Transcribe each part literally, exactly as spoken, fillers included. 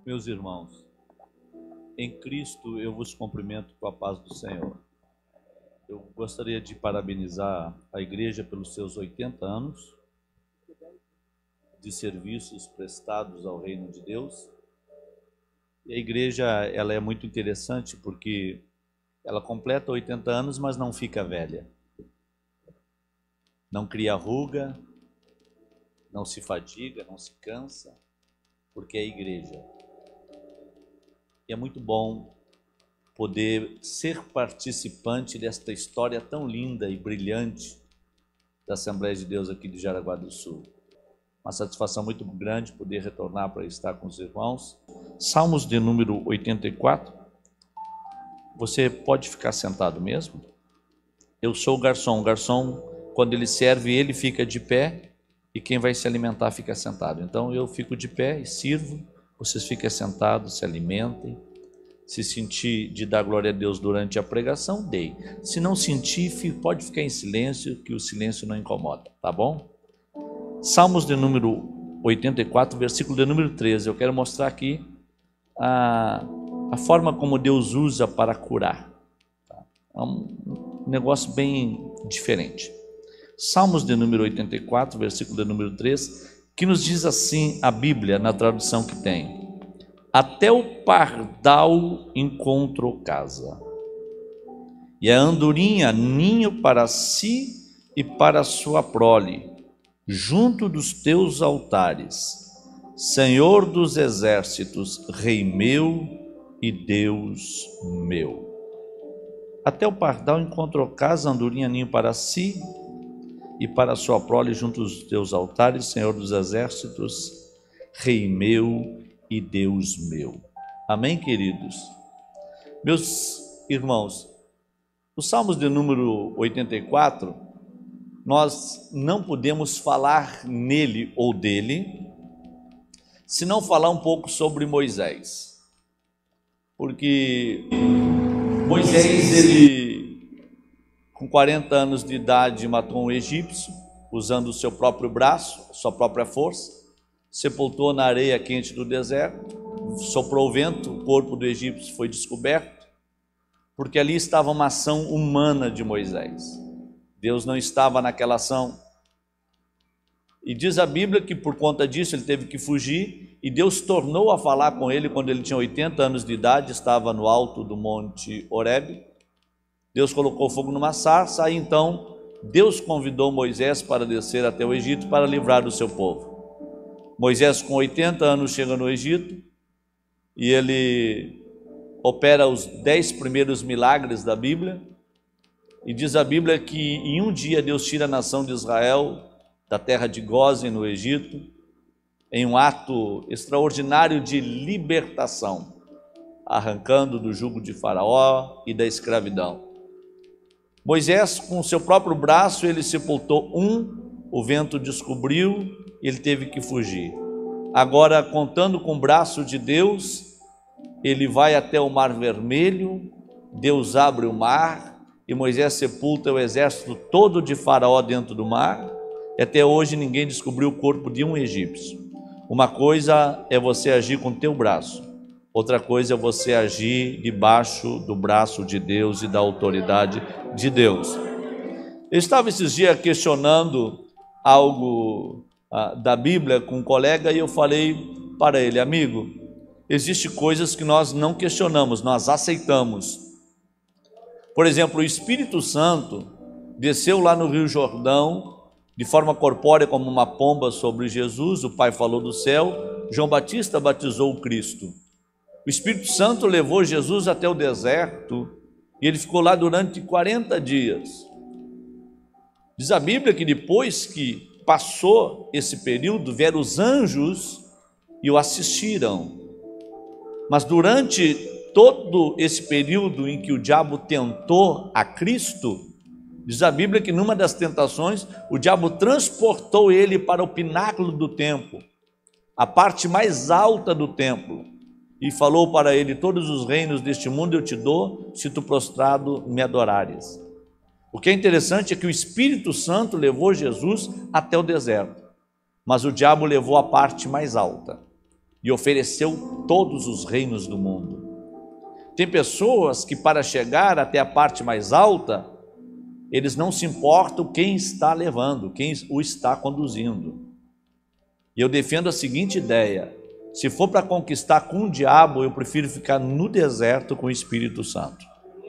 Meus irmãos, em Cristo eu vos cumprimento com a paz do Senhor. Eu gostaria de parabenizar a igreja pelos seus oitenta anos de serviços prestados ao reino de Deus. E a igreja, ela é muito interessante porque ela completa oitenta anos, mas não fica velha. Não cria ruga, não se fadiga, não se cansa, porque é a igreja. E é muito bom poder ser participante desta história tão linda e brilhante da Assembleia de Deus aqui de Jaraguá do Sul. Uma satisfação muito grande poder retornar para estar com os irmãos. Salmos de número oitenta e quatro. Você pode ficar sentado mesmo? Eu sou o garçom. O garçom, quando ele serve, ele fica de pé e quem vai se alimentar fica sentado. Então eu fico de pé e sirvo. Vocês fiquem sentados, se alimentem. Se sentir de dar glória a Deus durante a pregação, dei. Se não sentir, pode ficar em silêncio, que o silêncio não incomoda, tá bom? Salmos de número oitenta e quatro, versículo de número treze. Eu quero mostrar aqui a, a forma como Deus usa para curar. É um negócio bem diferente. Salmos de número oitenta e quatro, versículo de número treze, que nos diz assim a Bíblia, na tradução que tem: até o pardal encontrou casa, e a andorinha ninho para si e para sua prole, junto dos teus altares, Senhor dos exércitos, Rei meu e Deus meu. Até o pardal encontrou casa, andorinha ninho para si e para sua prole, junto dos teus altares, Senhor dos exércitos, Rei meu e Deus meu. Amém, queridos? Meus irmãos, os Salmos de número oitenta e quatro, nós não podemos falar nele ou dele, se não falar um pouco sobre Moisés. Porque Moisés, ele, com quarenta anos de idade, matou um egípcio, usando o seu próprio braço, sua própria força, sepultou na areia quente do deserto, soprou o vento, o corpo do egípcio foi descoberto, porque ali estava uma ação humana de Moisés. Deus não estava naquela ação. E diz a Bíblia que por conta disso ele teve que fugir, e Deus tornou a falar com ele quando ele tinha oitenta anos de idade, estava no alto do monte Horebe. Deus colocou fogo numa sarça, aí então Deus convidou Moisés para descer até o Egito para livrar o seu povo. Moisés, com oitenta anos, chega no Egito e ele opera os dez primeiros milagres da Bíblia. E diz a Bíblia que em um dia Deus tira a nação de Israel da terra de Gósen, no Egito, em um ato extraordinário de libertação, arrancando do jugo de Faraó e da escravidão. Moisés, com o seu próprio braço, ele sepultou um, o vento descobriu, ele teve que fugir. Agora, contando com o braço de Deus, ele vai até o Mar Vermelho, Deus abre o mar, e Moisés sepulta o exército todo de Faraó dentro do mar, e até hoje ninguém descobriu o corpo de um egípcio. Uma coisa é você agir com o teu braço, outra coisa é você agir debaixo do braço de Deus e da autoridade de Deus. Eu estava esses dias questionando algo ah, da Bíblia com um colega, e eu falei para ele: amigo, existem coisas que nós não questionamos, nós aceitamos. Por exemplo, o Espírito Santo desceu lá no Rio Jordão de forma corpórea como uma pomba sobre Jesus, o Pai falou do céu, João Batista batizou o Cristo. O Espírito Santo levou Jesus até o deserto e ele ficou lá durante quarenta dias. Diz a Bíblia que depois que passou esse período, vieram os anjos e o assistiram. Mas durante todo esse período em que o diabo tentou a Cristo, diz a Bíblia que numa das tentações, o diabo transportou ele para o pináculo do templo, a parte mais alta do templo, e falou para ele: todos os reinos deste mundo eu te dou, se tu prostrado me adorares. O que é interessante é que o Espírito Santo levou Jesus até o deserto, mas o diabo levou a parte mais alta. e ofereceu todos os reinos do mundo. Tem pessoas que, para chegar até a parte mais alta, eles não se importam quem está levando, quem o está conduzindo. E eu defendo a seguinte ideia: se for para conquistar com o diabo, eu prefiro ficar no deserto com o Espírito Santo.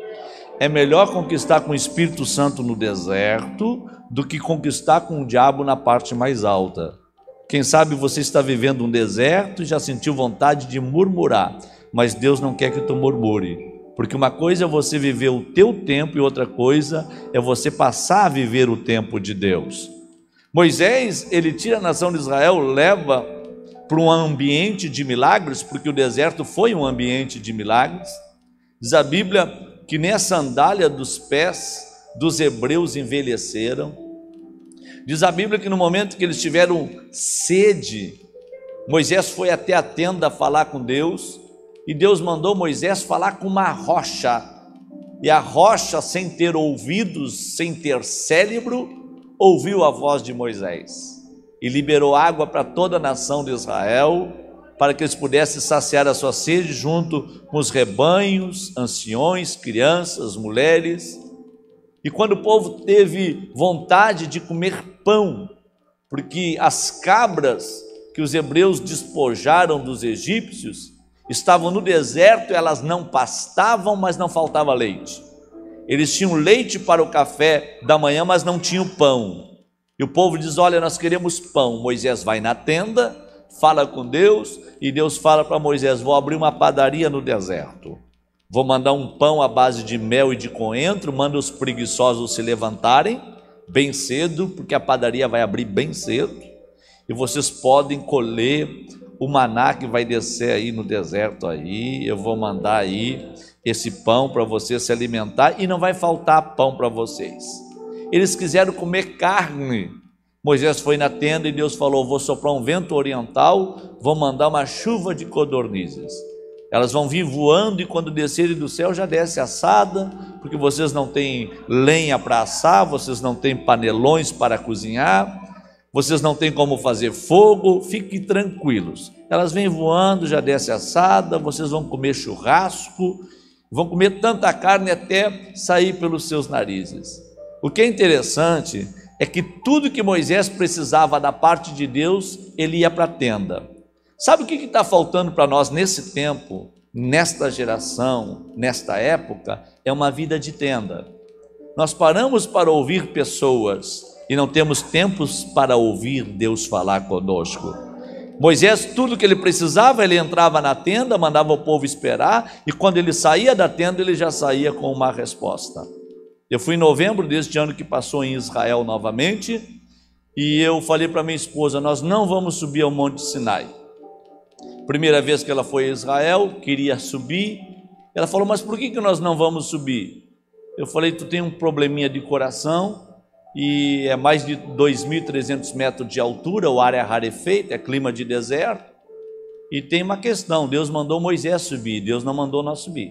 É melhor conquistar com o Espírito Santo no deserto do que conquistar com o diabo na parte mais alta. Quem sabe você está vivendo um deserto e já sentiu vontade de murmurar, mas Deus não quer que tu murmure, porque uma coisa é você viver o teu tempo e outra coisa é você passar a viver o tempo de Deus. Moisés, ele tira a nação de Israel, leva para um ambiente de milagres, porque o deserto foi um ambiente de milagres. Diz a Bíblia que nem a sandália dos pés dos hebreus envelheceram. Diz a Bíblia que no momento que eles tiveram sede, Moisés foi até a tenda falar com Deus, e Deus mandou Moisés falar com uma rocha, e a rocha, sem ter ouvidos, sem ter cérebro, ouviu a voz de Moisés, e liberou água para toda a nação de Israel, para que eles pudessem saciar a sua sede junto com os rebanhos, anciões, crianças, mulheres. E quando o povo teve vontade de comer pão, porque as cabras que os hebreus despojaram dos egípcios estavam no deserto, elas não pastavam, mas não faltava leite. Eles tinham leite para o café da manhã, mas não tinham pão. E o povo diz: olha, nós queremos pão. Moisés vai na tenda, fala com Deus, e Deus fala para Moisés: vou abrir uma padaria no deserto. Vou mandar um pão à base de mel e de coentro, manda os preguiçosos se levantarem bem cedo, porque a padaria vai abrir bem cedo, e vocês podem colher o maná que vai descer aí no deserto aí. Eu vou mandar aí esse pão para vocês se alimentar, e não vai faltar pão para vocês. Eles quiseram comer carne. Moisés foi na tenda e Deus falou: vou soprar um vento oriental, vou mandar uma chuva de codornizes. Elas vão vir voando, e quando descerem do céu já desce assada, porque vocês não têm lenha para assar, vocês não têm panelões para cozinhar, vocês não têm como fazer fogo, fiquem tranquilos. Elas vêm voando, já desce assada, vocês vão comer churrasco, vão comer tanta carne até sair pelos seus narizes. O que é interessante é que tudo que Moisés precisava da parte de Deus, ele ia para a tenda. Sabe o que está faltando para nós nesse tempo, nesta geração, nesta época? É uma vida de tenda. Nós paramos para ouvir pessoas e não temos tempos para ouvir Deus falar conosco. Moisés, tudo que ele precisava, ele entrava na tenda, mandava o povo esperar, e quando ele saía da tenda, ele já saía com uma resposta. Eu fui em novembro deste ano que passou em Israel novamente, e eu falei para minha esposa: nós não vamos subir ao Monte Sinai. Primeira vez que ela foi a Israel, queria subir. Ela falou: mas por que que nós não vamos subir? Eu falei: tu tem um probleminha de coração, e é mais de dois mil e trezentos metros de altura, o ar é rarefeito, é clima de deserto, e tem uma questão: Deus mandou Moisés subir, Deus não mandou nós subir.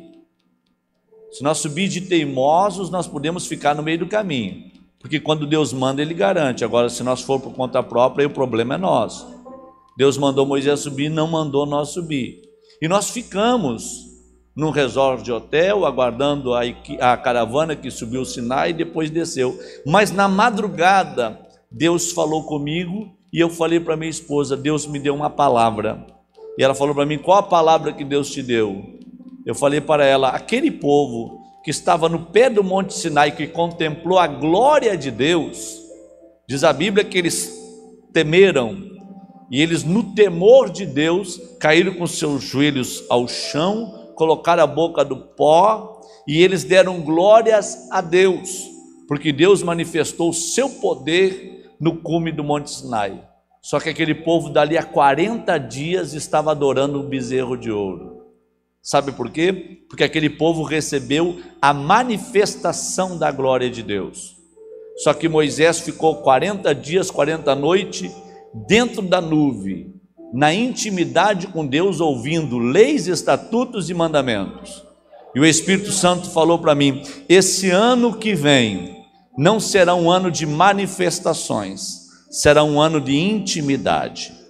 Se nós subir de teimosos, nós podemos ficar no meio do caminho, porque quando Deus manda, Ele garante. Agora, se nós for por conta própria, aí o problema é nosso. Deus mandou Moisés subir, não mandou nós subir. E nós ficamos num resort de hotel, aguardando a, a caravana que subiu o Sinai e depois desceu. Mas na madrugada, Deus falou comigo, e eu falei para minha esposa: Deus me deu uma palavra. E ela falou para mim: qual a palavra que Deus te deu? Eu falei para ela: aquele povo que estava no pé do Monte Sinai, que contemplou a glória de Deus, diz a Bíblia que eles temeram, e eles, no temor de Deus, caíram com seus joelhos ao chão, colocaram a boca do pó, e eles deram glórias a Deus, porque Deus manifestou o seu poder no cume do Monte Sinai. Só que aquele povo dali a quarenta dias estava adorando um bezerro de ouro. Sabe por quê? Porque aquele povo recebeu a manifestação da glória de Deus. Só que Moisés ficou quarenta dias, quarenta noites, dentro da nuvem, na intimidade com Deus, ouvindo leis, estatutos e mandamentos. E o Espírito Santo falou para mim: esse ano que vem não será um ano de manifestações, será um ano de intimidade.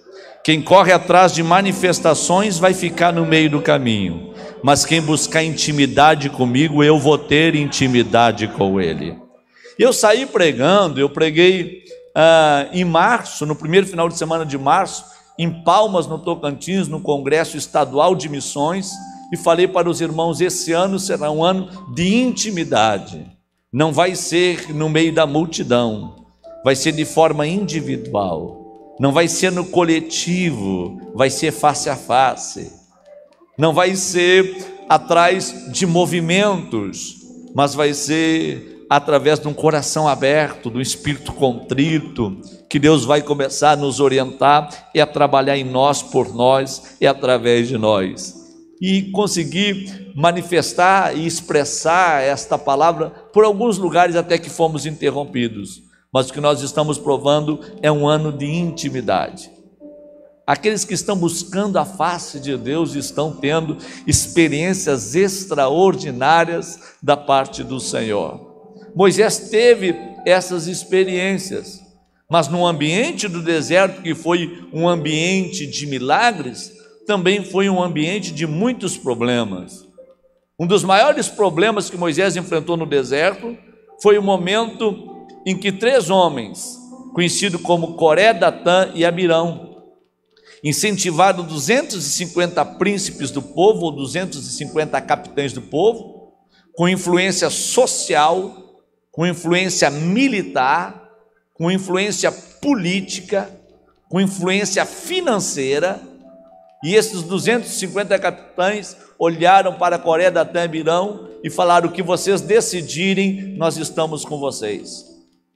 Quem corre atrás de manifestações vai ficar no meio do caminho, mas quem buscar intimidade comigo, eu vou ter intimidade com Ele. Eu saí pregando, eu preguei ah, em março, no primeiro final de semana de março, em Palmas, no Tocantins, no Congresso Estadual de Missões, e falei para os irmãos, esse ano será um ano de intimidade, não vai ser no meio da multidão, vai ser de forma individual, não vai ser no coletivo, vai ser face a face, não vai ser atrás de movimentos, mas vai ser através de um coração aberto, do espírito contrito, que Deus vai começar a nos orientar e a trabalhar em nós, por nós e através de nós. E conseguir manifestar e expressar esta palavra por alguns lugares até que fomos interrompidos. Mas o que nós estamos provando é um ano de intimidade. Aqueles que estão buscando a face de Deus estão tendo experiências extraordinárias da parte do Senhor. Moisés teve essas experiências, mas no ambiente do deserto, que foi um ambiente de milagres, também foi um ambiente de muitos problemas. Um dos maiores problemas que Moisés enfrentou no deserto foi o momento em que três homens, conhecidos como Coré, Datã e Abirão, incentivaram duzentos e cinquenta príncipes do povo, ou duzentos e cinquenta capitães do povo, com influência social, com influência militar, com influência política, com influência financeira, e esses duzentos e cinquenta capitães olharam para Coré, Datã e Abirão e falaram: o que vocês decidirem, nós estamos com vocês.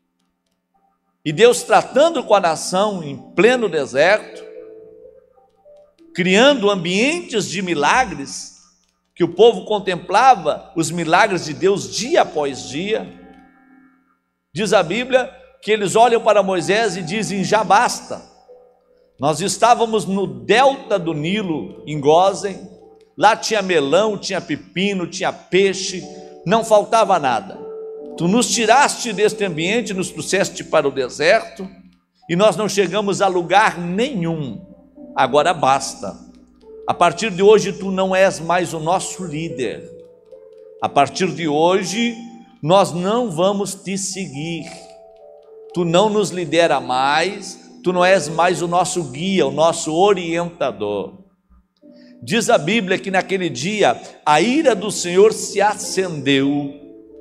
E Deus, tratando com a nação em pleno deserto, criando ambientes de milagres, que o povo contemplava os milagres de Deus dia após dia. Diz a Bíblia que eles olham para Moisés e dizem: já basta. Nós estávamos no delta do Nilo, em Gósen, lá tinha melão, tinha pepino, tinha peixe, não faltava nada. Tu nos tiraste deste ambiente, nos trouxeste para o deserto, e nós não chegamos a lugar nenhum. Agora basta. A partir de hoje tu não és mais o nosso líder. A partir de hoje nós não vamos te seguir. Tu não nos lidera mais, tu não és mais o nosso guia, o nosso orientador. Diz a Bíblia que naquele dia a ira do Senhor se acendeu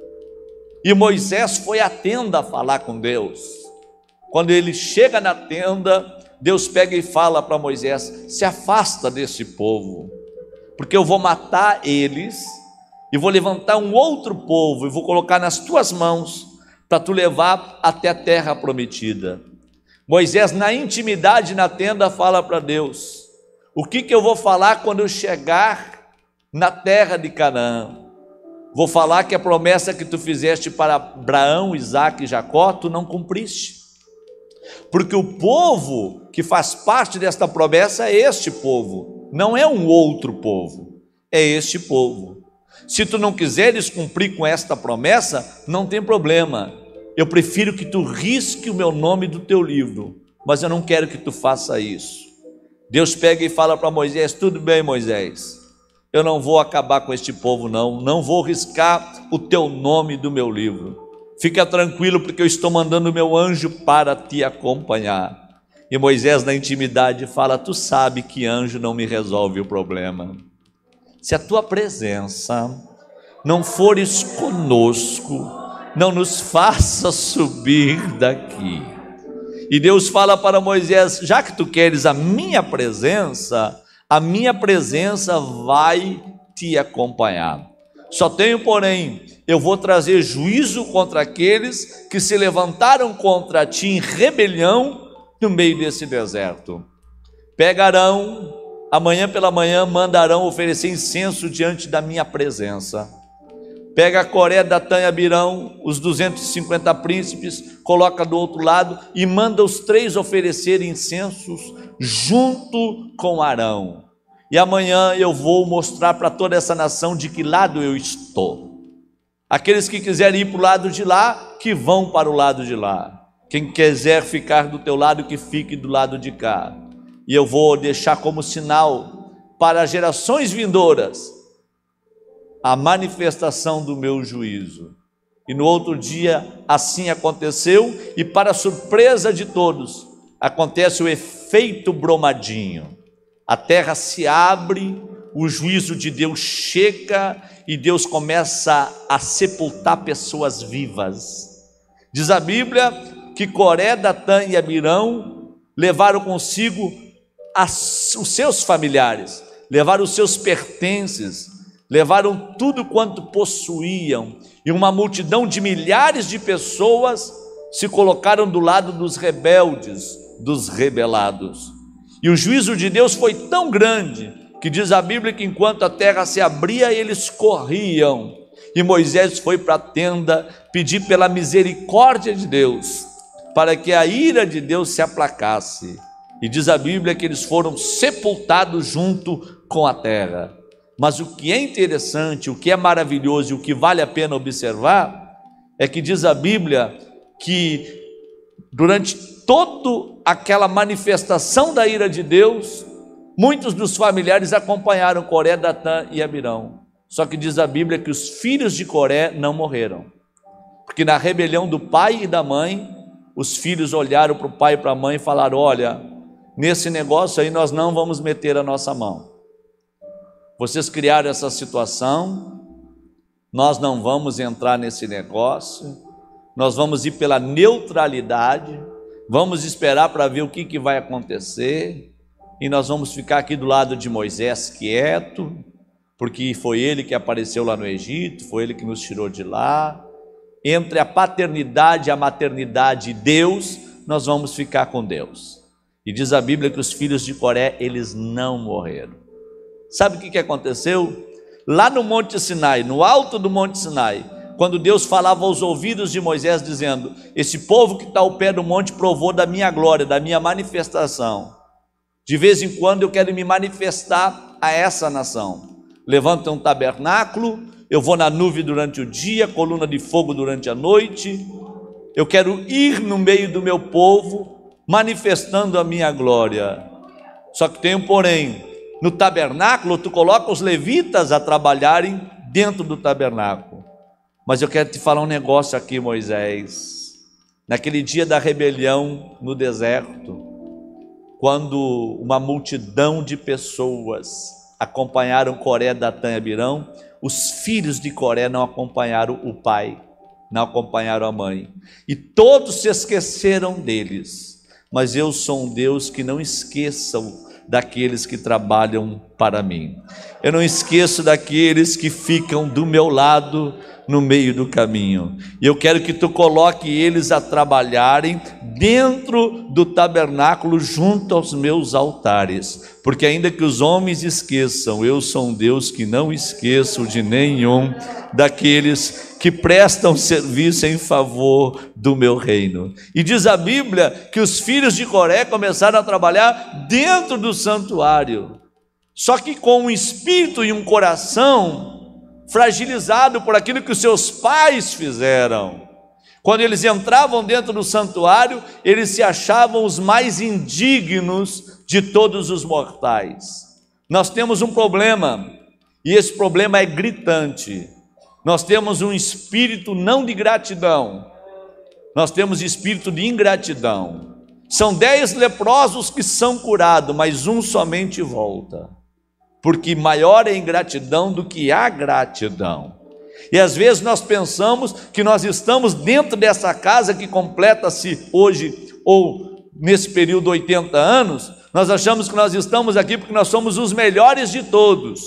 e Moisés foi à tenda falar com Deus. Quando ele chega na tenda, Deus pega e fala para Moisés: se afasta desse povo, porque eu vou matar eles e vou levantar um outro povo e vou colocar nas tuas mãos para tu levar até a terra prometida. Moisés, na intimidade na tenda, fala para Deus: o que que eu vou falar quando eu chegar na terra de Canaã? Vou falar que a promessa que tu fizeste para Abraão, Isaque e Jacó, tu não cumpriste. Porque o povo que faz parte desta promessa é este povo, não é um outro povo, é este povo. Se tu não quiseres cumprir com esta promessa, não tem problema. Eu prefiro que tu risque o meu nome do teu livro, mas eu não quero que tu faça isso. Deus pega e fala para Moisés: tudo bem, Moisés, eu não vou acabar com este povo não, não vou riscar o teu nome do meu livro. Fica tranquilo, porque eu estou mandando o meu anjo para te acompanhar. E Moisés, na intimidade, fala: tu sabe que anjo não me resolve o problema. Se a tua presença não fores conosco, não nos faça subir daqui. E Deus fala para Moisés: já que tu queres a minha presença, a minha presença vai te acompanhar. Só tenho, porém, eu vou trazer juízo contra aqueles que se levantaram contra ti em rebelião no meio desse deserto. Pegarão, amanhã pela manhã mandarão oferecer incenso diante da minha presença. Pega Coré, Datã e Abirão, os duzentos e cinquenta príncipes, coloca do outro lado e manda os três oferecer incensos junto com Arão. E amanhã eu vou mostrar para toda essa nação de que lado eu estou. Aqueles que quiserem ir para o lado de lá, que vão para o lado de lá. Quem quiser ficar do teu lado, que fique do lado de cá. e eu vou deixar como sinal para gerações vindouras a manifestação do meu juízo. E no outro dia assim aconteceu, e para surpresa de todos, acontece o efeito Brumadinho. A terra se abre, o juízo de Deus chega e Deus começa a sepultar pessoas vivas. Diz a Bíblia que Coré, Datã e Abirão levaram consigo as, os seus familiares, levaram os seus pertences, levaram tudo quanto possuíam, e uma multidão de milhares de pessoas se colocaram do lado dos rebeldes, dos rebelados. E o juízo de Deus foi tão grande, que diz a Bíblia que enquanto a terra se abria, eles corriam, e Moisés foi para a tenda pedir pela misericórdia de Deus, para que a ira de Deus se aplacasse. E diz a Bíblia que eles foram sepultados junto com a terra. Mas o que é interessante, o que é maravilhoso e o que vale a pena observar, é que diz a Bíblia que durante toda aquela manifestação da ira de Deus, muitos dos familiares acompanharam Coré, Datã e Abirão. Só que diz a Bíblia que os filhos de Coré não morreram, porque na rebelião do pai e da mãe, os filhos olharam para o pai e para a mãe e falaram: olha, nesse negócio aí nós não vamos meter a nossa mão. Vocês criaram essa situação, nós não vamos entrar nesse negócio, nós vamos ir pela neutralidade, vamos esperar para ver o que, que vai acontecer, e nós vamos ficar aqui do lado de Moisés quieto, porque foi ele que apareceu lá no Egito, foi ele que nos tirou de lá. Entre a paternidade e a maternidade de Deus, nós vamos ficar com Deus. E diz a Bíblia que os filhos de Coré, eles não morreram. Sabe o que, que aconteceu? Lá no Monte Sinai, no alto do Monte Sinai, quando Deus falava aos ouvidos de Moisés, dizendo: esse povo que está ao pé do monte provou da minha glória, da minha manifestação. De vez em quando eu quero me manifestar a essa nação. Levanta um tabernáculo, eu vou na nuvem durante o dia, coluna de fogo durante a noite. Eu quero ir no meio do meu povo, manifestando a minha glória. Só que tem um porém. No tabernáculo, tu coloca os levitas a trabalharem dentro do tabernáculo. Mas eu quero te falar um negócio aqui, Moisés. Naquele dia da rebelião no deserto, quando uma multidão de pessoas acompanharam Coré, Datã e Abirão, os filhos de Coré não acompanharam o pai, não acompanharam a mãe, e todos se esqueceram deles. Mas eu sou um Deus que não esqueçam daqueles que trabalham para mim. Eu não esqueço daqueles que ficam do meu lado no meio do caminho. E eu quero que tu coloque eles a trabalharem dentro do tabernáculo junto aos meus altares. Porque ainda que os homens esqueçam, eu sou um Deus que não esqueço de nenhum daqueles que prestam serviço em favor do meu reino. E diz a Bíblia que os filhos de Coré começaram a trabalhar dentro do santuário, só que com um espírito e um coração fragilizado por aquilo que os seus pais fizeram. Quando eles entravam dentro do santuário, eles se achavam os mais indignos de todos os mortais. Nós temos um problema, e esse problema é gritante. Nós temos um espírito não de gratidão, nós temos espírito de ingratidão. São dez leprosos que são curados, mas um somente volta, porque maior é a ingratidão do que a gratidão. E às vezes nós pensamos que nós estamos dentro dessa casa que completa-se hoje, ou nesse período oitenta anos, nós achamos que nós estamos aqui porque nós somos os melhores de todos,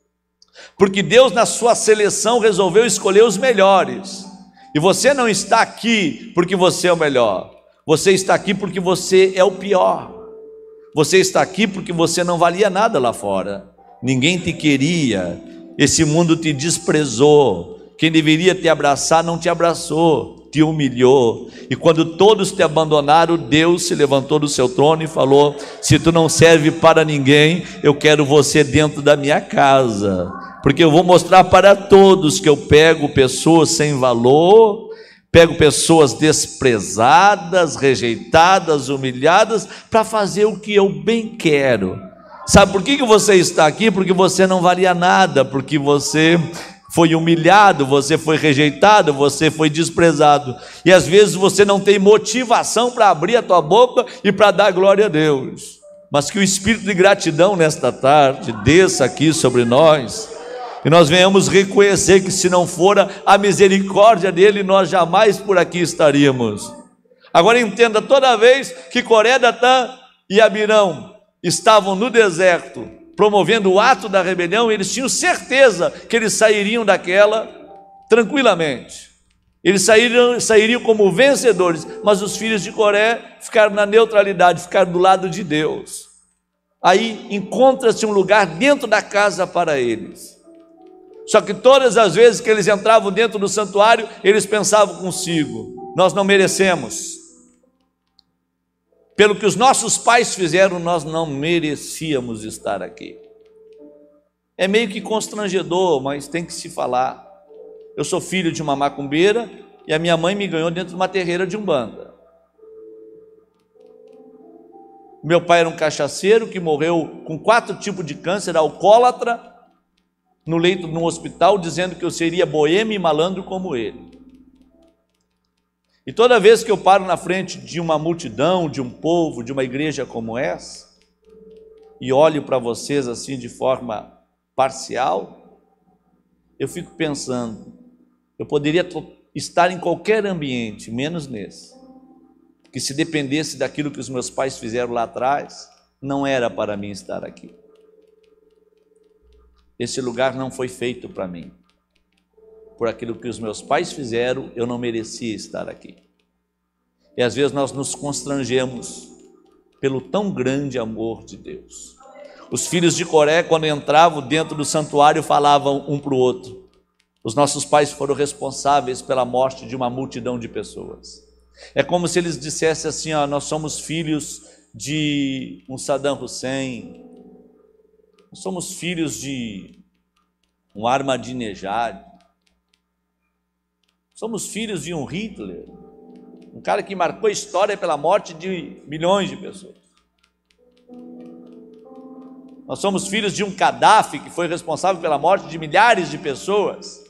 porque Deus na sua seleção resolveu escolher os melhores. E você não está aqui porque você é o melhor, você está aqui porque você é o pior. Você está aqui porque você não valia nada lá fora, ninguém te queria, esse mundo te desprezou, quem deveria te abraçar não te abraçou, te humilhou. E quando todos te abandonaram, Deus se levantou do seu trono e falou: se tu não serve para ninguém, eu quero você dentro da minha casa, porque eu vou mostrar para todos que eu pego pessoas sem valor, Pego pessoas desprezadas, rejeitadas, humilhadas, para fazer o que eu bem quero. Sabe por que que você está aqui? Porque você não valia nada, porque você foi humilhado, você foi rejeitado, você foi desprezado. E às vezes você não tem motivação para abrir a tua boca e para dar glória a Deus. Mas que o espírito de gratidão nesta tarde desça aqui sobre nós, e nós venhamos reconhecer que se não fora a misericórdia dele, nós jamais por aqui estaríamos. Agora entenda, toda vez que Coré, Datã e Abirão estavam no deserto, promovendo o ato da rebelião, eles tinham certeza que eles sairiam daquela tranquilamente. Eles sairiam, sairiam como vencedores, mas os filhos de Coré ficaram na neutralidade, ficaram do lado de Deus. Aí encontra-se um lugar dentro da casa para eles. Só que todas as vezes que eles entravam dentro do santuário, eles pensavam consigo: nós não merecemos. Pelo que os nossos pais fizeram, nós não merecíamos estar aqui. É meio que constrangedor, mas tem que se falar. Eu sou filho de uma macumbeira e a minha mãe me ganhou dentro de uma terreira de umbanda. Meu pai era um cachaceiro que morreu com quatro tipos de câncer, alcoólatra, no leito de um hospital, dizendo que eu seria boêmio e malandro como ele. E toda vez que eu paro na frente de uma multidão, de um povo, de uma igreja como essa, e olho para vocês assim de forma parcial, eu fico pensando, eu poderia estar em qualquer ambiente, menos nesse, que se dependesse daquilo que os meus pais fizeram lá atrás, não era para mim estar aqui. Esse lugar não foi feito para mim. Por aquilo que os meus pais fizeram, eu não merecia estar aqui. E às vezes nós nos constrangemos pelo tão grande amor de Deus. Os filhos de Coré, quando entravam dentro do santuário, falavam um para o outro: os nossos pais foram responsáveis pela morte de uma multidão de pessoas. É como se eles dissessem assim: ó, nós somos filhos de um Saddam Hussein, nós somos filhos de um Ahmadinejad, somos filhos de um Hitler, um cara que marcou a história pela morte de milhões de pessoas. Nós somos filhos de um Gaddafi que foi responsável pela morte de milhares de pessoas.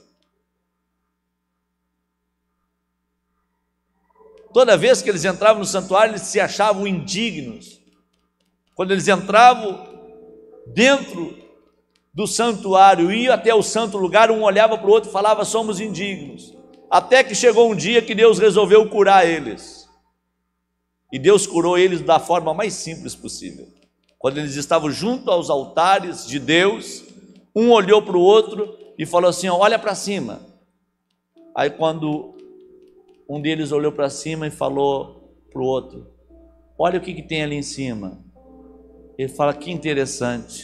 Toda vez que eles entravam no santuário, eles se achavam indignos. Quando eles entravam dentro do santuário, ia até o santo lugar, um olhava para o outro e falava: somos indignos. Até que chegou um dia que Deus resolveu curar eles. E Deus curou eles da forma mais simples possível. Quando eles estavam junto aos altares de Deus, um olhou para o outro e falou assim: olha para cima. Aí quando um deles olhou para cima e falou para o outro: olha o que, que tem ali em cima. Ele fala: que interessante,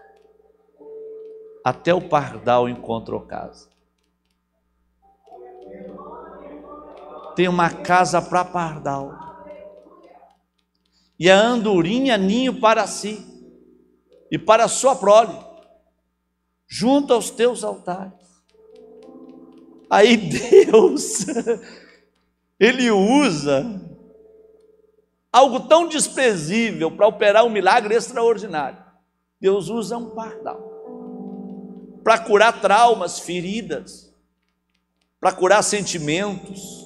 até o pardal encontrou casa. Tem uma casa para pardal, e a andorinha ninho para si, e para a sua prole, junto aos teus altares. Aí Deus, Ele usa algo tão desprezível para operar um milagre extraordinário. Deus usa um pardal para curar traumas, feridas, para curar sentimentos,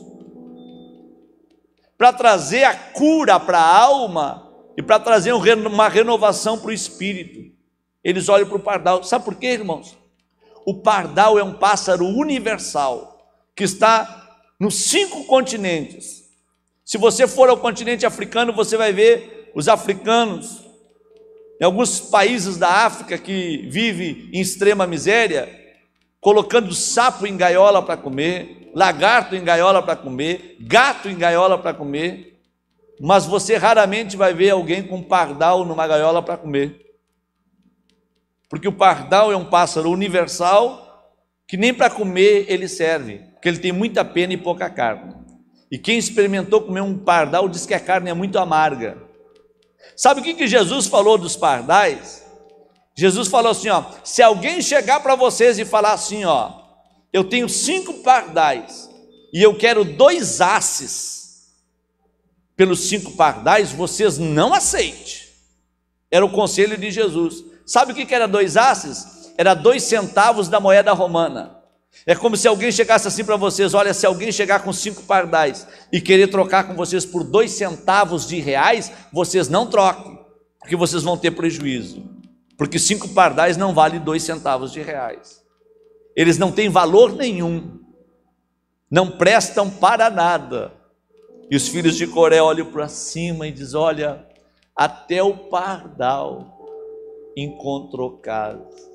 para trazer a cura para a alma e para trazer uma renovação para o espírito. Eles olham para o pardal. Sabe por quê, irmãos? O pardal é um pássaro universal que está nos cinco continentes. Se você for ao continente africano, você vai ver os africanos, em alguns países da África que vivem em extrema miséria, colocando sapo em gaiola para comer, lagarto em gaiola para comer, gato em gaiola para comer, mas você raramente vai ver alguém com pardal numa gaiola para comer, porque o pardal é um pássaro universal que nem para comer ele serve, porque ele tem muita pena e pouca carne. E quem experimentou comer um pardal diz que a carne é muito amarga. Sabe o que, que Jesus falou dos pardais? Jesus falou assim, ó, se alguém chegar para vocês e falar assim, ó, eu tenho cinco pardais e eu quero dois asses pelos cinco pardais, vocês não aceitem. Era o conselho de Jesus. Sabe o que era dois asses? Era dois centavos da moeda romana. É como se alguém chegasse assim para vocês: olha, se alguém chegar com cinco pardais e querer trocar com vocês por dois centavos de reais, vocês não troquem, porque vocês vão ter prejuízo, porque cinco pardais não valem dois centavos de reais. Eles não têm valor nenhum, não prestam para nada. E os filhos de Coré olham para cima e dizem: olha, até o pardal encontrou casa.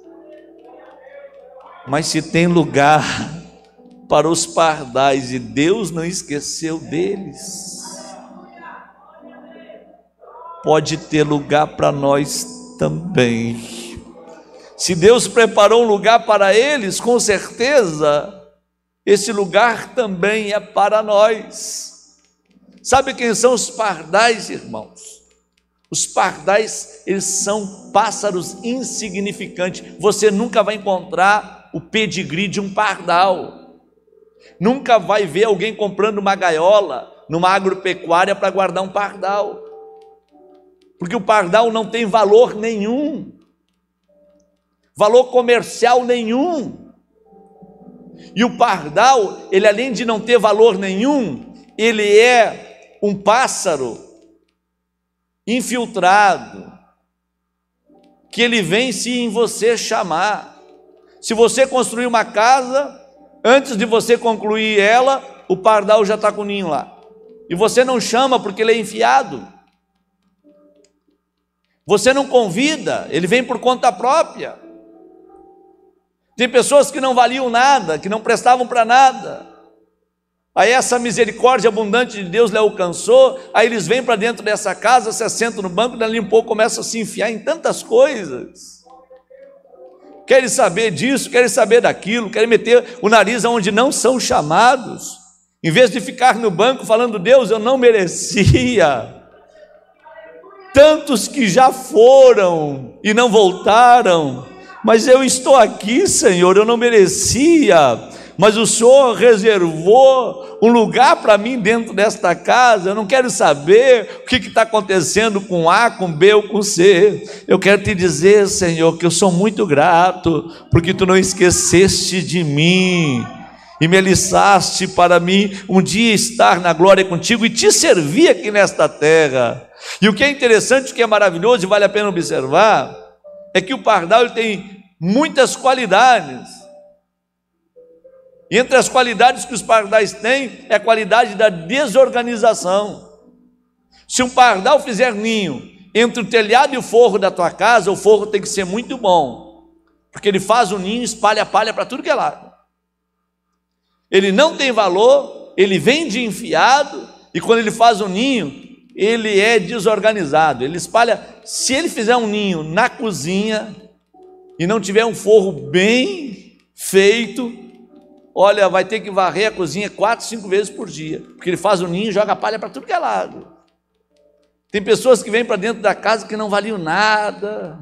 Mas se tem lugar para os pardais e Deus não esqueceu deles, pode ter lugar para nós também. Se Deus preparou um lugar para eles, com certeza esse lugar também é para nós. Sabe quem são os pardais, irmãos? Os pardais, eles são pássaros insignificantes. Você nunca vai encontrar o pedigree de um pardal, nunca vai ver alguém comprando uma gaiola numa agropecuária para guardar um pardal, porque o pardal não tem valor nenhum, valor comercial nenhum. E o pardal, ele além de não ter valor nenhum, ele é um pássaro infiltrado, que ele vem se em você chamar. Se você construir uma casa, antes de você concluir ela, o pardal já está com o ninho lá, e você não chama porque ele é enfiado, você não convida, ele vem por conta própria. Tem pessoas que não valiam nada, que não prestavam para nada, aí essa misericórdia abundante de Deus lhe alcançou, aí eles vêm para dentro dessa casa, se assentam no banco, dali um pouco começam a se enfiar em tantas coisas, querem saber disso, querem saber daquilo, querem meter o nariz onde não são chamados, em vez de ficar no banco falando: Deus, eu não merecia. Tantos que já foram e não voltaram, mas eu estou aqui, Senhor, eu não merecia, mas o Senhor reservou um lugar para mim dentro desta casa. Eu não quero saber o que está acontecendo com A, com B ou com C. Eu quero te dizer, Senhor, que eu sou muito grato, porque Tu não esqueceste de mim e me aliçaste para mim um dia estar na glória contigo e te servir aqui nesta terra. E o que é interessante, o que é maravilhoso e vale a pena observar, é que o pardal ele tem muitas qualidades. E entre as qualidades que os pardais têm, é a qualidade da desorganização. Se um pardal fizer ninho entre o telhado e o forro da tua casa, o forro tem que ser muito bom, porque ele faz o ninho e espalha palha para tudo que é lado. Ele não tem valor, ele vem de enfiado, e quando ele faz o ninho, ele é desorganizado, ele espalha. Se ele fizer um ninho na cozinha e não tiver um forro bem feito, olha, vai ter que varrer a cozinha quatro, cinco vezes por dia, porque ele faz o ninho e joga palha para tudo que é lado. Tem pessoas que vêm para dentro da casa que não valiam nada,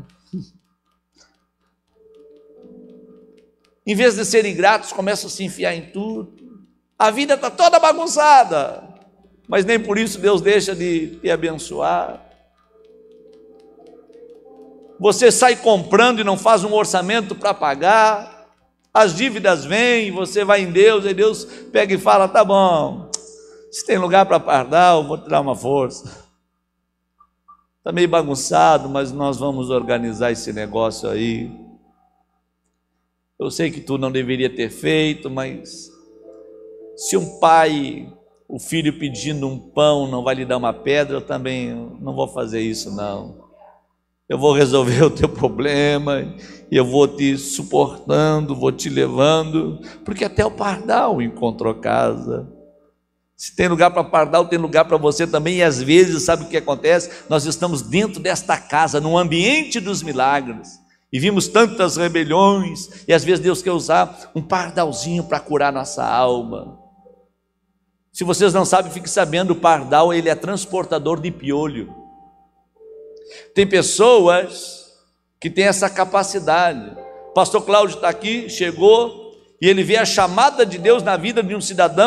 em vez de serem gratos, começam a se enfiar em tudo. A vida está toda bagunçada, mas nem por isso Deus deixa de te abençoar. Você sai comprando e não faz um orçamento para pagar, as dívidas vêm, você vai em Deus, e Deus pega e fala: tá bom, se tem lugar para pardal, vou te dar uma força. Está meio bagunçado, mas nós vamos organizar esse negócio aí. Eu sei que tu não deveria ter feito, mas se um pai, o filho pedindo um pão, não vai lhe dar uma pedra, eu também não vou fazer isso não. Eu vou resolver o teu problema, e eu vou te suportando, vou te levando, porque até o pardal encontrou casa. Se tem lugar para pardal, tem lugar para você também. E às vezes, sabe o que acontece? Nós estamos dentro desta casa, no ambiente dos milagres, e vimos tantas rebeliões, e às vezes Deus quer usar um pardalzinho para curar nossa alma. Se vocês não sabem, fique sabendo, o pardal ele é transportador de piolho. Tem pessoas que têm essa capacidade. O pastor Cláudio está aqui, chegou, e ele vê a chamada de Deus na vida de um cidadão,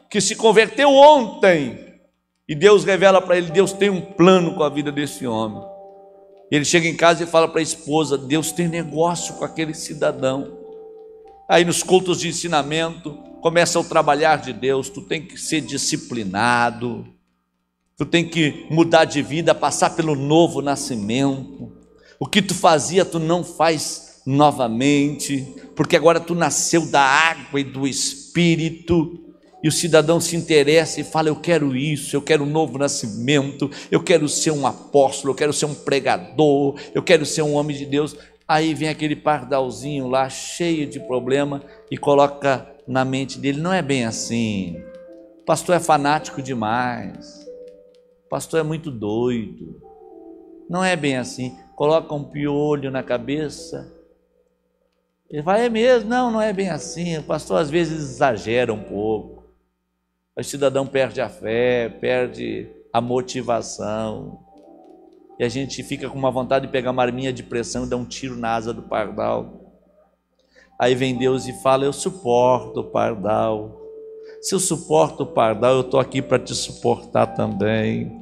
que se converteu ontem, e Deus revela para ele, Deus tem um plano com a vida desse homem. Ele chega em casa e fala para a esposa, Deus tem negócio com aquele cidadão. Aí nos cultos de ensinamento, começa o trabalhar de Deus, tu tem que ser disciplinado, tu tem que mudar de vida, passar pelo novo nascimento. O que tu fazia, tu não faz novamente, porque agora tu nasceu da água e do Espírito. E o cidadão se interessa e fala, eu quero isso, eu quero um novo nascimento, eu quero ser um apóstolo, eu quero ser um pregador, eu quero ser um homem de Deus. Aí vem aquele pardalzinho lá, cheio de problema, e coloca na mente dele, não é bem assim, o pastor é fanático demais, o pastor é muito doido, não é bem assim. Coloca um piolho na cabeça, ele fala, é mesmo? Não, não é bem assim, o pastor às vezes exagera um pouco. O cidadão perde a fé, perde a motivação, e a gente fica com uma vontade de pegar uma arminha de pressão e dar um tiro na asa do pardal. Aí vem Deus e fala, eu suporto o pardal. Se eu suporto o pardal, eu estou aqui para te suportar também.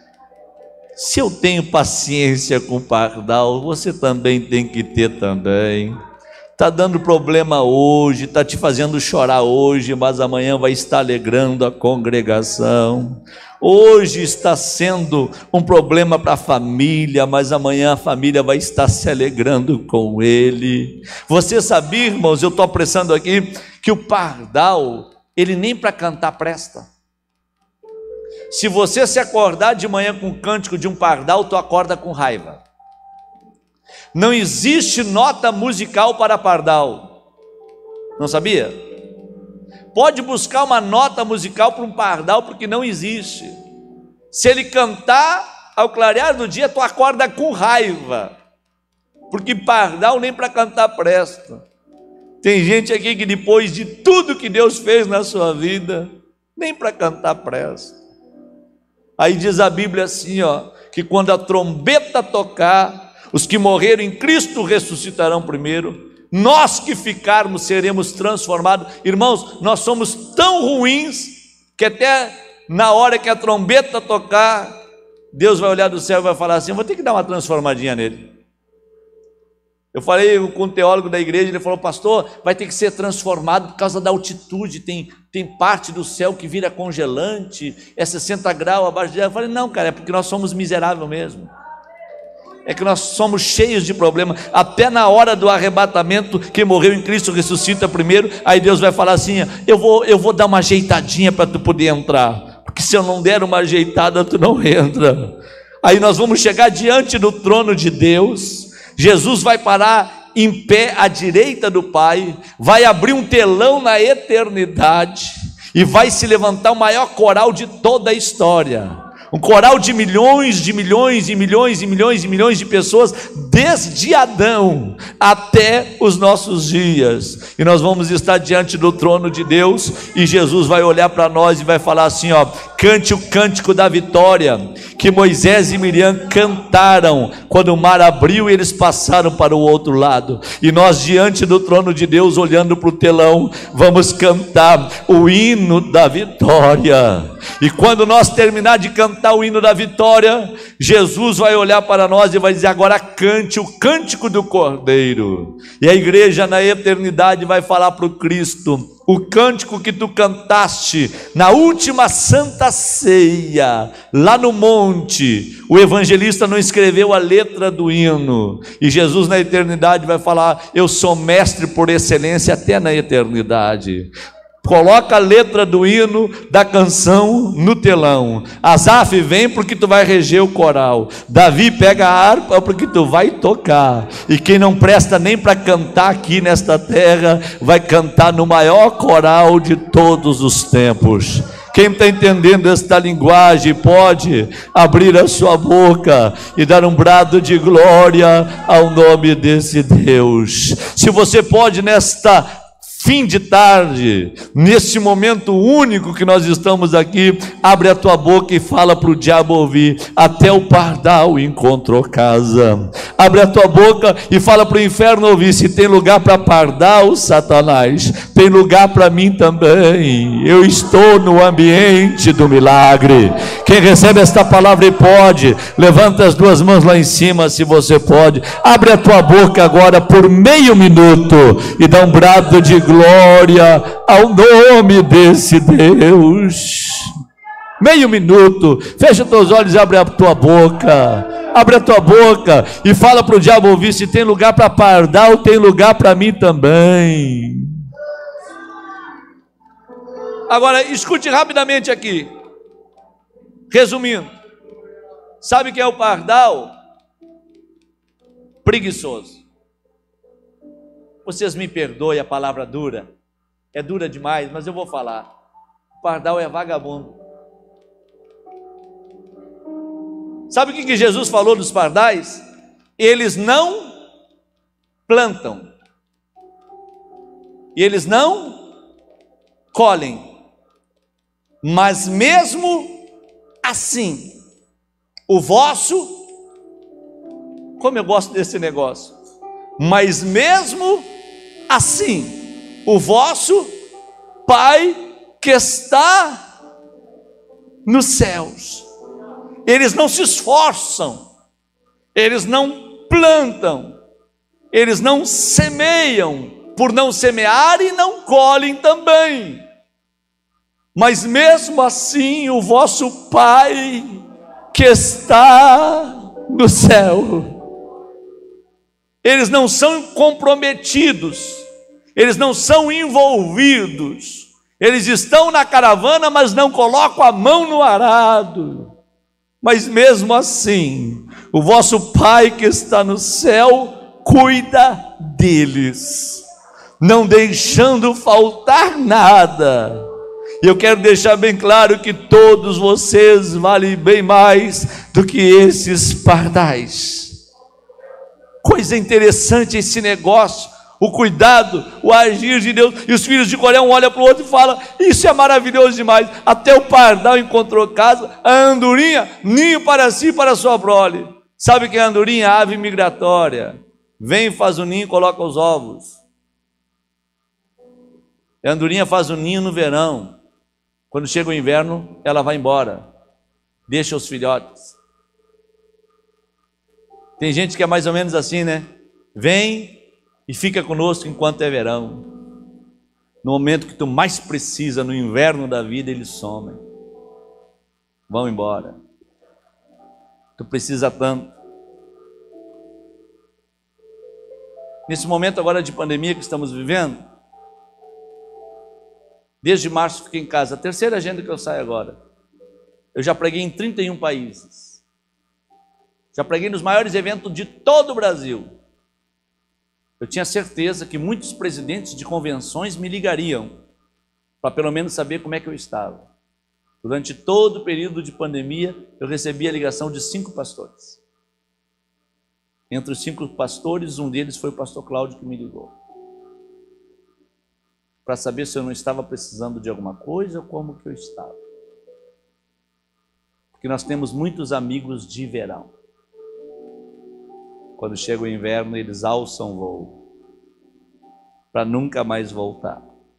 Se eu tenho paciência com o pardal, você também tem que ter também. Está dando problema hoje, está te fazendo chorar hoje, mas amanhã vai estar alegrando a congregação. Hoje está sendo um problema para a família, mas amanhã a família vai estar se alegrando com ele. Você sabia, irmãos, eu estou apressando aqui, que o pardal, ele nem para cantar presta. Se você se acordar de manhã com o cântico de um pardal, tu acorda com raiva. Não existe nota musical para pardal. Não sabia? Pode buscar uma nota musical para um pardal, porque não existe. Se ele cantar ao clarear do dia, tu acorda com raiva, porque pardal nem para cantar presta. Tem gente aqui que depois de tudo que Deus fez na sua vida, nem para cantar presta. Aí diz a Bíblia assim, ó, que quando a trombeta tocar, os que morreram em Cristo ressuscitarão primeiro, nós que ficarmos seremos transformados. Irmãos, nós somos tão ruins, que até na hora que a trombeta tocar, Deus vai olhar do céu e vai falar assim, vou ter que dar uma transformadinha nele. Eu falei com um teólogo da igreja, ele falou, pastor, vai ter que ser transformado por causa da altitude, tem, tem parte do céu que vira congelante, é sessenta graus abaixo de... Eu falei, não cara, é porque nós somos miseráveis mesmo. É que nós somos cheios de problemas. Até na hora do arrebatamento, quem morreu em Cristo ressuscita primeiro. Aí Deus vai falar assim, eu vou, eu vou dar uma ajeitadinha para tu poder entrar, porque se eu não der uma ajeitada, tu não entra. Aí nós vamos chegar diante do trono de Deus, Jesus vai parar em pé à direita do Pai, vai abrir um telão na eternidade, e vai se levantar o maior coral de toda a história. Um coral de milhões, de milhões e milhões e milhões e milhões de pessoas, desde Adão até os nossos dias. E nós vamos estar diante do trono de Deus, e Jesus vai olhar para nós e vai falar assim, ó, cante o cântico da vitória, que Moisés e Miriam cantaram, quando o mar abriu e eles passaram para o outro lado. E nós diante do trono de Deus, olhando para o telão, vamos cantar o hino da vitória. E quando nós terminar de cantar o hino da vitória, Jesus vai olhar para nós e vai dizer, agora cante o cântico do Cordeiro. E a igreja na eternidade vai falar para o Cristo, o cântico que tu cantaste na última santa ceia, lá no monte. O evangelista não escreveu a letra do hino, e Jesus na eternidade vai falar, eu sou mestre por excelência até na eternidade. Coloca a letra do hino, da canção no telão. Asaf, vem porque tu vai reger o coral. Davi, pega a harpa porque tu vai tocar. E quem não presta nem para cantar aqui nesta terra, vai cantar no maior coral de todos os tempos. Quem está entendendo esta linguagem pode abrir a sua boca e dar um brado de glória ao nome desse Deus. Se você pode nesta fim de tarde, nesse momento único que nós estamos aqui, abre a tua boca e fala para o diabo ouvir: até o pardal encontrou casa. Abre a tua boca e fala para o inferno ouvir: se tem lugar para pardal, Satanás, tem lugar para mim também. Eu estou no ambiente do milagre. Quem recebe esta palavra e pode, levanta as duas mãos lá em cima, se você pode. Abre a tua boca agora por meio minuto e dá um brado de glória ao nome desse Deus. Meio minuto, fecha teus olhos e abre a tua boca. Abre a tua boca e fala para o diabo ouvir: se tem lugar para pardal, tem lugar para mim também. Agora, escute rapidamente aqui. Resumindo, sabe quem é o pardal? Preguiçoso. Vocês me perdoem a palavra dura, é dura demais, mas eu vou falar. O pardal é vagabundo. Sabe o que que Jesus falou dos pardais? Eles não plantam, e eles não colhem, mas mesmo assim, o vosso, como eu gosto desse negócio, mas mesmo assim, o vosso Pai que está nos céus, eles não se esforçam, eles não plantam, eles não semeiam, por não semear e não colhem também, mas mesmo assim o vosso Pai que está no céu, eles não são comprometidos, eles não são envolvidos, eles estão na caravana, mas não colocam a mão no arado, mas mesmo assim, o vosso Pai que está no céu cuida deles, não deixando faltar nada. E eu quero deixar bem claro que todos vocês valem bem mais do que esses pardais. Coisa interessante esse negócio, o cuidado, o agir de Deus. E os filhos de Coré, um olha para o outro e fala: isso é maravilhoso demais. Até o pardal encontrou casa, a andorinha, ninho para si e para a sua prole. Sabe que a andorinha? A ave migratória. Vem, faz o ninho, coloca os ovos. A andorinha faz o ninho no verão. Quando chega o inverno, ela vai embora, deixa os filhotes. Tem gente que é mais ou menos assim, né? Vem e fica conosco enquanto é verão. No momento que tu mais precisa, no inverno da vida, eles somem. Vão embora. Tu precisa tanto. Nesse momento agora de pandemia que estamos vivendo, desde março fiquei em casa, a terceira agenda que eu saio agora. Eu já preguei em trinta e um países. Já preguei nos maiores eventos de todo o Brasil. Eu tinha certeza que muitos presidentes de convenções me ligariam, para pelo menos saber como é que eu estava. Durante todo o período de pandemia, eu recebi a ligação de cinco pastores. Entre os cinco pastores, um deles foi o pastor Cláudio que me ligou, para saber se eu não estava precisando de alguma coisa ou como que eu estava. Porque nós temos muitos amigos de verão. Quando chega o inverno, eles alçam voo, para nunca mais voltar.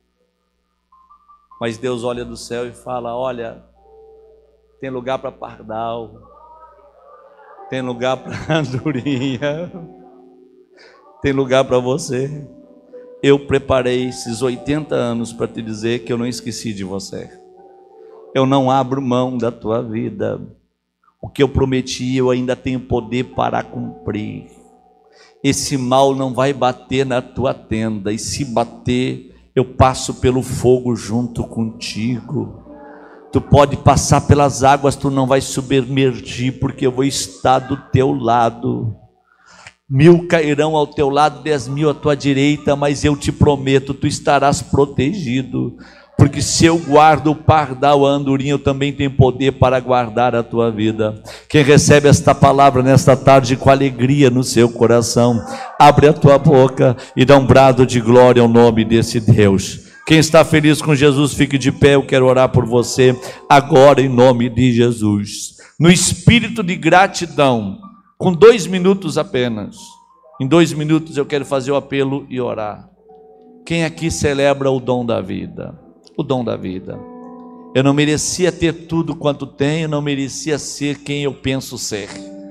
Mas Deus olha do céu e fala: olha, tem lugar para pardal, tem lugar para andorinha, tem lugar para você. Eu preparei esses oitenta anos para te dizer que eu não esqueci de você. Eu não abro mão da tua vida. O que eu prometi, eu ainda tenho poder para cumprir. Esse mal não vai bater na tua tenda, e se bater, eu passo pelo fogo junto contigo. Tu pode passar pelas águas, tu não vai submergir, porque eu vou estar do teu lado. Mil cairão ao teu lado, dez mil à tua direita, mas eu te prometo, tu estarás protegido. Porque se eu guardo o pardal, a andorinha, eu também tenho poder para guardar a tua vida. Quem recebe esta palavra nesta tarde com alegria no seu coração, abre a tua boca e dá um brado de glória ao nome desse Deus. Quem está feliz com Jesus, fique de pé, eu quero orar por você agora em nome de Jesus. No espírito de gratidão, com dois minutos apenas, em dois minutos eu quero fazer o apelo e orar. Quem aqui celebra o dom da vida? O dom da vida. Eu não merecia ter tudo quanto tenho, não merecia ser quem eu penso ser.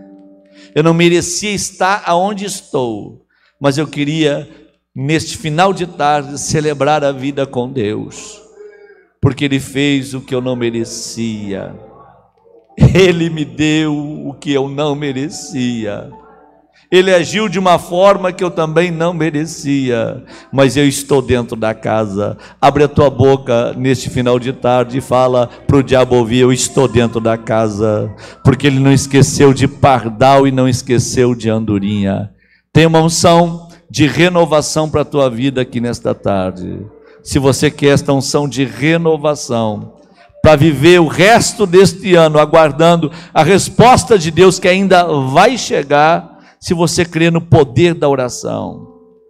Eu não merecia estar aonde estou, mas eu queria, neste final de tarde, celebrar a vida com Deus, porque Ele fez o que eu não merecia. Ele me deu o que eu não merecia. Ele agiu de uma forma que eu também não merecia, mas eu estou dentro da casa. Abre a tua boca neste final de tarde e fala para o diabo ouvir: eu estou dentro da casa, porque ele não esqueceu de pardal e não esqueceu de andorinha. Tem uma unção de renovação para a tua vida aqui nesta tarde. Se você quer esta unção de renovação, para viver o resto deste ano aguardando a resposta de Deus que ainda vai chegar, se você crê no poder da oração,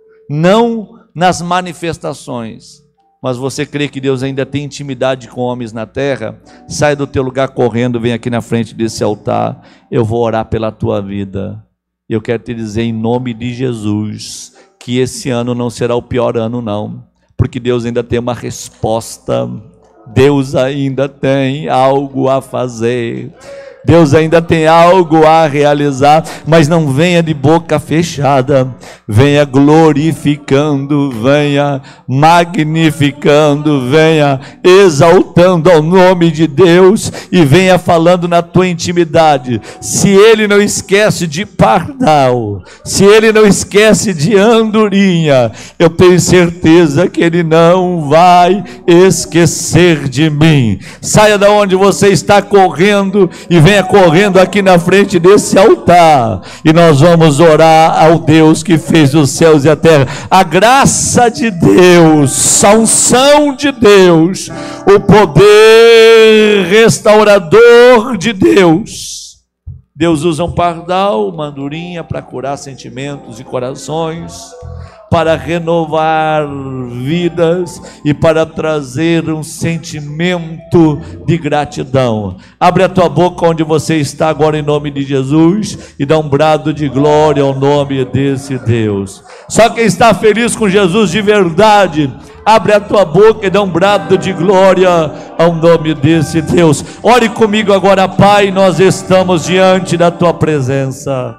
não nas manifestações, mas você crê que Deus ainda tem intimidade com homens na terra, sai do teu lugar correndo, vem aqui na frente desse altar. Eu vou orar pela tua vida. Eu quero te dizer em nome de Jesus que esse ano não será o pior ano não, porque Deus ainda tem uma resposta, Deus ainda tem algo a fazer, Deus ainda tem algo a realizar, mas não venha de boca fechada, venha glorificando, venha magnificando, venha exaltando ao nome de Deus e venha falando na tua intimidade. Se Ele não esquece de pardal, se Ele não esquece de andorinha, eu tenho certeza que Ele não vai esquecer de mim. Saia da onde você está correndo e venha correndo aqui na frente desse altar, e nós vamos orar ao Deus que fez os céus e a terra. A graça de Deus, a unção de Deus, o poder restaurador de Deus. Deus usa um pardal, uma andorinha para curar sentimentos e corações, para renovar vidas e para trazer um sentimento de gratidão. Abre a tua boca onde você está agora em nome de Jesus e dá um brado de glória ao nome desse Deus. Só quem está feliz com Jesus de verdade, abre a tua boca e dá um brado de glória ao nome desse Deus. Ore comigo agora, Pai, nós estamos diante da tua presença.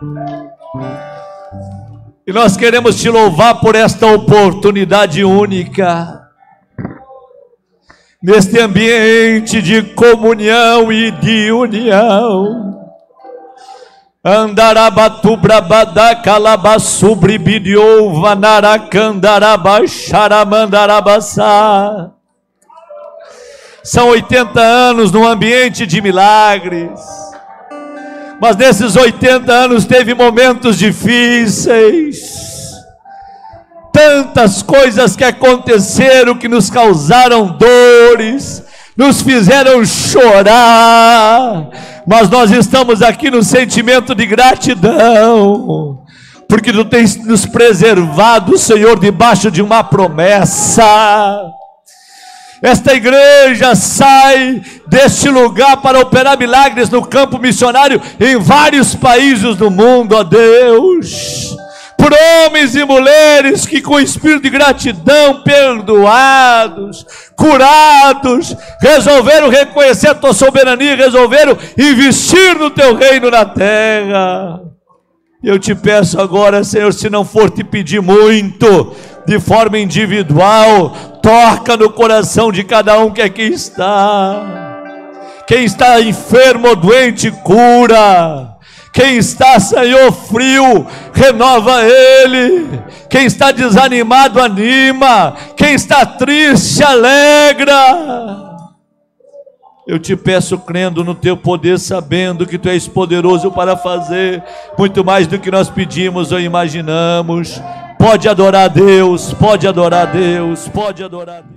E nós queremos te louvar por esta oportunidade única, neste ambiente de comunhão e de união. Andarabatu brabada calabasubri bidiou vanaracandarabacharamandarabassa. São oitenta anos num ambiente de milagres. Mas nesses oitenta anos teve momentos difíceis, tantas coisas que aconteceram que nos causaram dores, nos fizeram chorar, mas nós estamos aqui no sentimento de gratidão, porque Tu tens nos preservado, Senhor, debaixo de uma promessa. Esta igreja sai deste lugar para operar milagres no campo missionário em vários países do mundo, ó Deus, por homens e mulheres que com espírito de gratidão, perdoados, curados, resolveram reconhecer a Tua soberania, resolveram investir no Teu reino na terra. Eu te peço agora, Senhor, se não for te pedir muito, de forma individual, toca no coração de cada um que aqui está. Quem está enfermo ou doente, cura. Quem está, Senhor, frio, renova ele. Quem está desanimado, anima. Quem está triste, alegra. Eu te peço, crendo no Teu poder, sabendo que Tu és poderoso para fazer muito mais do que nós pedimos ou imaginamos. Pode adorar a Deus, pode adorar a Deus, pode adorar a Deus.